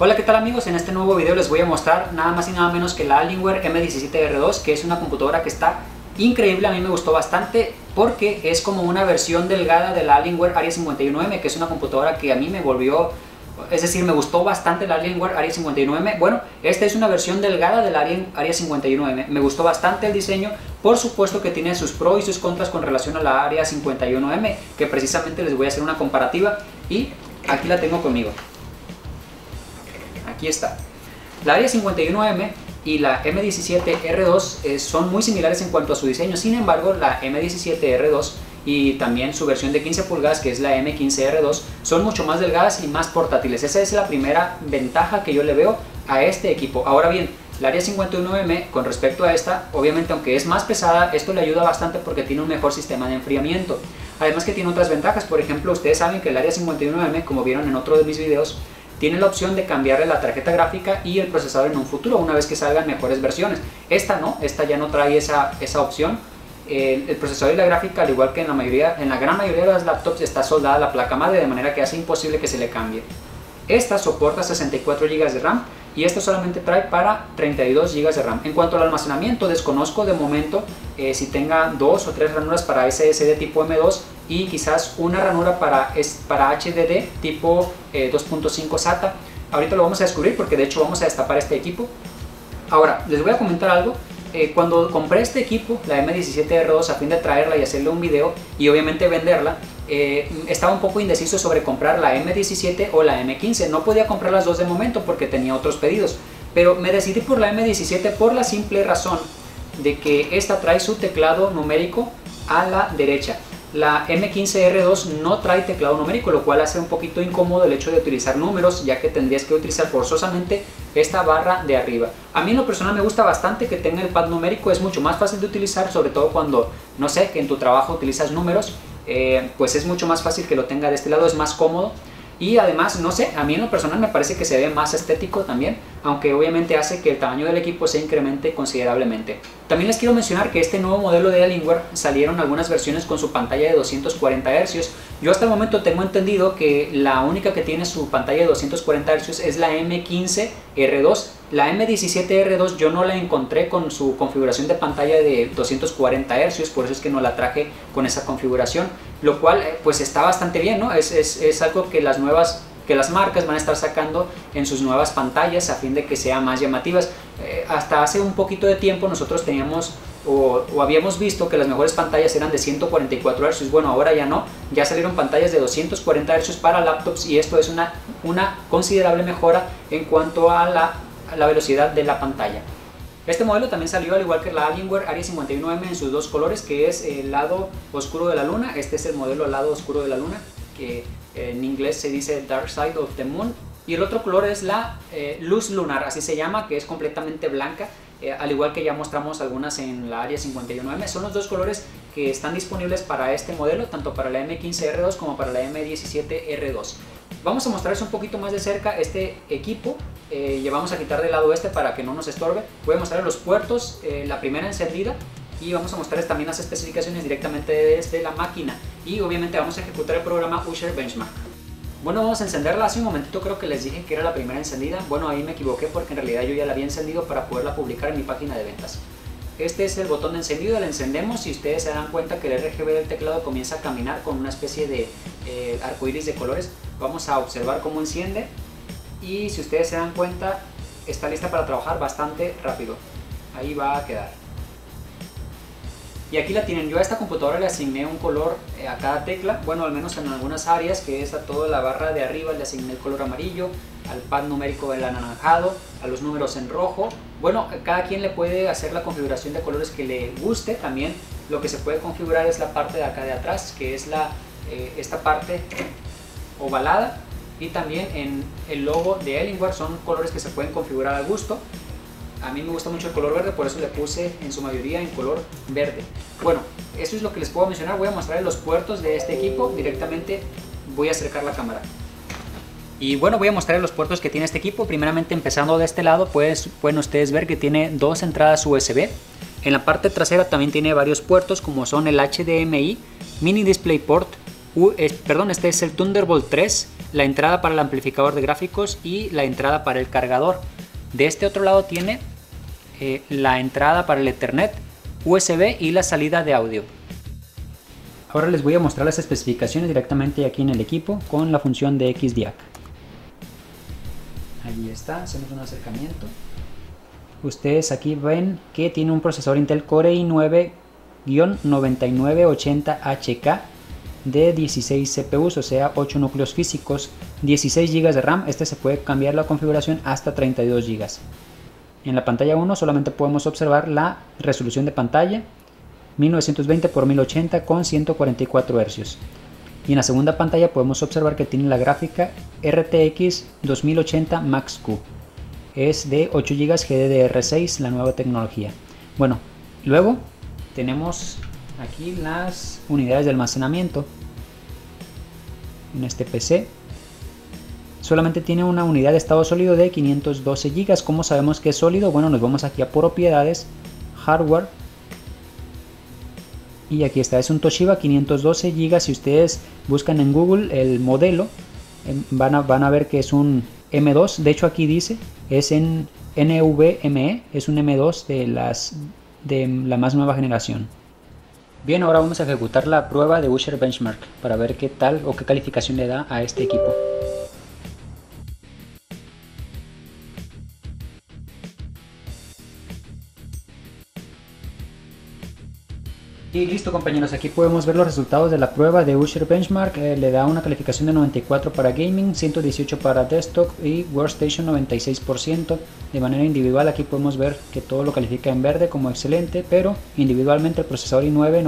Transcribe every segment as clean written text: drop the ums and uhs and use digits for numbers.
Hola, ¿qué tal amigos? En este nuevo video les voy a mostrar nada más y nada menos que la Alienware M17R2, que es una computadora que está increíble. A mí me gustó bastante porque es como una versión delgada de la Alienware Aria 51M, que es una computadora que a mí me volvió, es decir, me gustó bastante la Alienware Aria 51M. Bueno, esta es una versión delgada de la Aria 51M. Me gustó bastante el diseño. Por supuesto que tiene sus pros y sus contras con relación a la Aria 51M, que precisamente les voy a hacer una comparativa y aquí la tengo conmigo. Aquí está. La Aria 51M y la M17R2 son muy similares en cuanto a su diseño. Sin embargo, la M17R2 y también su versión de 15 pulgadas, que es la M15R2, son mucho más delgadas y más portátiles. Esa es la primera ventaja que yo le veo a este equipo. Ahora bien, la Aria 51M con respecto a esta, obviamente aunque es más pesada, esto le ayuda bastante porque tiene un mejor sistema de enfriamiento. Además que tiene otras ventajas. Por ejemplo, ustedes saben que la Aria 51M, como vieron en otro de mis videos, tiene la opción de cambiarle la tarjeta gráfica y el procesador en un futuro, una vez que salgan mejores versiones. Esta no, esta ya no trae esa opción. El procesador y la gráfica, al igual que en la gran mayoría de las laptops, está soldada a la placa madre, de manera que hace imposible que se le cambie. Esta soporta 64 GB de RAM y esta solamente trae para 32 GB de RAM. En cuanto al almacenamiento, desconozco de momento si tenga 2 o 3 ranuras para SSD tipo M2 y quizás una ranura para HDD tipo 2.5 SATA. Ahorita lo vamos a descubrir porque de hecho vamos a destapar este equipo. Ahora, les voy a comentar algo. Cuando compré este equipo, la M17R2, a fin de traerla y hacerle un video y obviamente venderla, estaba un poco indeciso sobre comprar la M17 o la M15. No podía comprar las dos de momento porque tenía otros pedidos, pero me decidí por la M17 por la simple razón de que esta trae su teclado numérico a la derecha. La M15R2 no trae teclado numérico, lo cual hace un poquito incómodo el hecho de utilizar números, ya que tendrías que utilizar forzosamente esta barra de arriba. A mí en lo personal me gusta bastante que tenga el pad numérico, es mucho más fácil de utilizar, sobre todo cuando, no sé, que en tu trabajo utilizas números, pues es mucho más fácil que lo tenga de este lado, es más cómodo. Y además, no sé, a mí en lo personal me parece que se ve más estético también, aunque obviamente hace que el tamaño del equipo se incremente considerablemente. También les quiero mencionar que este nuevo modelo de Alienware salieron algunas versiones con su pantalla de 240 Hz. Yo hasta el momento tengo entendido que la única que tiene su pantalla de 240 Hz es la M15R2. La M17R2 yo no la encontré con su configuración de pantalla de 240 Hz, por eso es que no la traje con esa configuración, lo cual pues está bastante bien, ¿no? Es algo que las marcas van a estar sacando en sus nuevas pantallas a fin de que sean más llamativas. Hasta hace un poquito de tiempo nosotros teníamos o habíamos visto que las mejores pantallas eran de 144 Hz. Bueno, ahora ya no, ya salieron pantallas de 240 Hz para laptops y esto es una considerable mejora en cuanto a la velocidad de la pantalla. Este modelo también salió al igual que la Alienware Aria 51M en sus dos colores, que es el lado oscuro de la luna. Este es el modelo lado oscuro de la luna, que en inglés se dice Dark Side of the Moon, y el otro color es la luz lunar, así se llama, que es completamente blanca, al igual que ya mostramos algunas en la Aria 51M. Son los dos colores que están disponibles para este modelo, tanto para la M15R2 como para la M17R2. Vamos a mostrarles un poquito más de cerca este equipo. Vamos a quitar del lado este para que no nos estorbe. Voy a mostrarles los puertos, la primera encendida, y vamos a mostrarles también las especificaciones directamente desde la máquina, y obviamente vamos a ejecutar el programa Usher Benchmark. Bueno, vamos a encenderla. Hace un momentito creo que les dije que era la primera encendida. Bueno, ahí me equivoqué porque en realidad yo ya la había encendido para poderla publicar en mi página de ventas. Este es el botón de encendido, la encendemos y ustedes se dan cuenta que el RGB del teclado comienza a caminar con una especie de arcoíris de colores. Vamos a observar cómo enciende y si ustedes se dan cuenta está lista para trabajar bastante rápido. Ahí va a quedar. Y aquí la tienen. Yo a esta computadora le asigné un color a cada tecla, bueno, al menos en algunas áreas, que es a toda la barra de arriba le asigné el color amarillo, al pad numérico el anaranjado, a los números en rojo. Bueno, cada quien le puede hacer la configuración de colores que le guste. También lo que se puede configurar es la parte de acá de atrás, que es esta parte ovalada, y también en el logo de Alienware son colores que se pueden configurar al gusto. A mí me gusta mucho el color verde, por eso le puse en su mayoría en color verde. Bueno, eso es lo que les puedo mencionar. Voy a mostrarles los puertos de este equipo directamente. Voy a acercar la cámara. Y bueno, voy a mostrarles los puertos que tiene este equipo. Primeramente, empezando de este lado, pueden ustedes ver que tiene dos entradas USB. En la parte trasera también tiene varios puertos, como son el HDMI, Mini DisplayPort, este es el Thunderbolt 3, la entrada para el amplificador de gráficos y la entrada para el cargador. De este otro lado tiene la entrada para el Ethernet, USB y la salida de audio. Ahora les voy a mostrar las especificaciones directamente aquí en el equipo con la función de XDIAC. Allí está, hacemos un acercamiento. Ustedes aquí ven que tiene un procesador Intel Core i9-9980HK de 16 CPUs, o sea 8 núcleos físicos, 16 GB de RAM. Este se puede cambiar la configuración hasta 32 GB. En la pantalla 1 solamente podemos observar la resolución de pantalla 1920 x 1080 con 144 Hz. Y en la segunda pantalla podemos observar que tiene la gráfica RTX 2080 Max-Q. Es de 8 GB GDDR6, la nueva tecnología. Bueno, luego tenemos aquí las unidades de almacenamiento. En este PC solamente tiene una unidad de estado sólido de 512 GB. ¿Cómo sabemos que es sólido? Bueno, nos vamos aquí a propiedades, hardware, y aquí está, es un Toshiba 512 GB. Si ustedes buscan en Google el modelo, van a ver que es un M2. De hecho aquí dice, es en NVMe, es un M2 de la más nueva generación. Bien, ahora vamos a ejecutar la prueba de Usher Benchmark para ver qué tal o qué calificación le da a este equipo. Y listo, compañeros, aquí podemos ver los resultados de la prueba de Usher Benchmark. Le da una calificación de 94 para gaming, 118 para desktop y workstation 96%. De manera individual aquí podemos ver que todo lo califica en verde como excelente, pero individualmente el procesador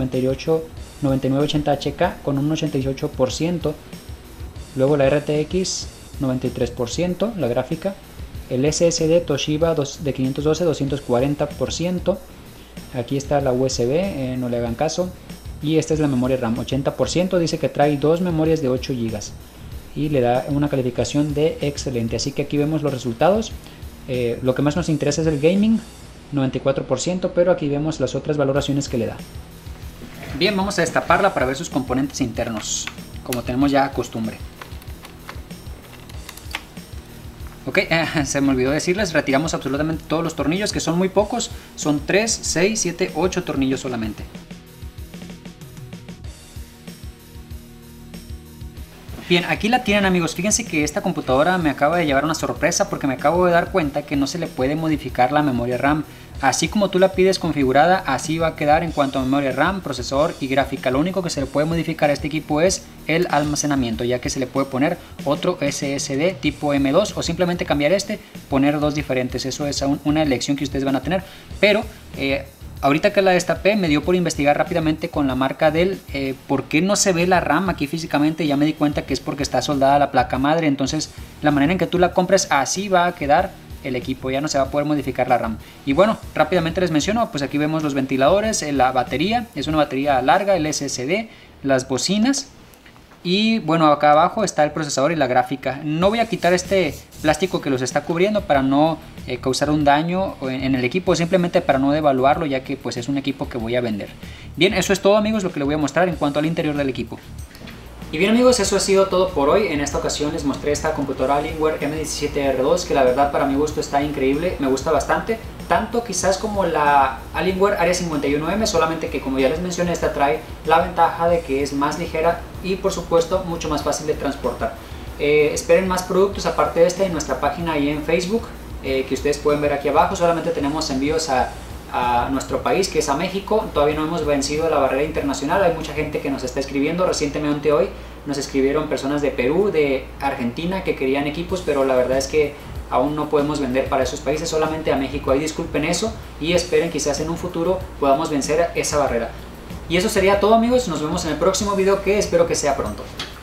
i9-9980HK con un 88%, luego la RTX 93%, la gráfica, el SSD Toshiba de 512 240%. Aquí está la USB, no le hagan caso. Y esta es la memoria RAM, 80%. Dice que trae dos memorias de 8 GB y le da una calificación de excelente. Así que aquí vemos los resultados. Lo que más nos interesa es el gaming, 94%, pero aquí vemos las otras valoraciones que le da. Bien, vamos a destaparla para ver sus componentes internos, como tenemos ya costumbre. Ok, se me olvidó decirles, retiramos absolutamente todos los tornillos, que son muy pocos, son 3, 6, 7, 8 tornillos solamente. Bien, aquí la tienen, amigos. Fíjense que esta computadora me acaba de llevar una sorpresa porque me acabo de dar cuenta que no se le puede modificar la memoria RAM. Así como tú la pides configurada, así va a quedar en cuanto a memoria RAM, procesador y gráfica. Lo único que se le puede modificar a este equipo es el almacenamiento, ya que se le puede poner otro SSD tipo M2 o simplemente cambiar poner dos diferentes. Eso es una elección que ustedes van a tener. Pero ahorita que la destapé me dio por investigar rápidamente con la marca Dell por qué no se ve la RAM aquí físicamente. Ya me di cuenta que es porque está soldada la placa madre. Entonces la manera en que tú la compres, así va a quedar el equipo, ya no se va a poder modificar la RAM. Y bueno, rápidamente les menciono, pues aquí vemos los ventiladores, la batería, es una batería larga, el SSD, las bocinas. Y bueno, acá abajo está el procesador y la gráfica. No voy a quitar este plástico que los está cubriendo para no causar un daño en el equipo, simplemente para no devaluarlo, ya que pues es un equipo que voy a vender. Bien, eso es todo, amigos, lo que les voy a mostrar en cuanto al interior del equipo. Y bien, amigos, eso ha sido todo por hoy. En esta ocasión les mostré esta computadora Alienware M17R2, que la verdad para mi gusto está increíble, me gusta bastante, tanto quizás como la Alienware Area 51M, solamente que, como ya les mencioné, esta trae la ventaja de que es más ligera y por supuesto mucho más fácil de transportar. Esperen más productos aparte de en nuestra página y en Facebook, que ustedes pueden ver aquí abajo. Solamente tenemos envíos a nuestro país, que es a México. Todavía no hemos vencido la barrera internacional. Hay mucha gente que nos está escribiendo. Recientemente hoy nos escribieron personas de Perú, de Argentina, que querían equipos, pero la verdad es que aún no podemos vender para esos países, solamente a México. Ahí disculpen eso y esperen, quizás en un futuro podamos vencer esa barrera. Y eso sería todo, amigos. Nos vemos en el próximo video, que espero que sea pronto.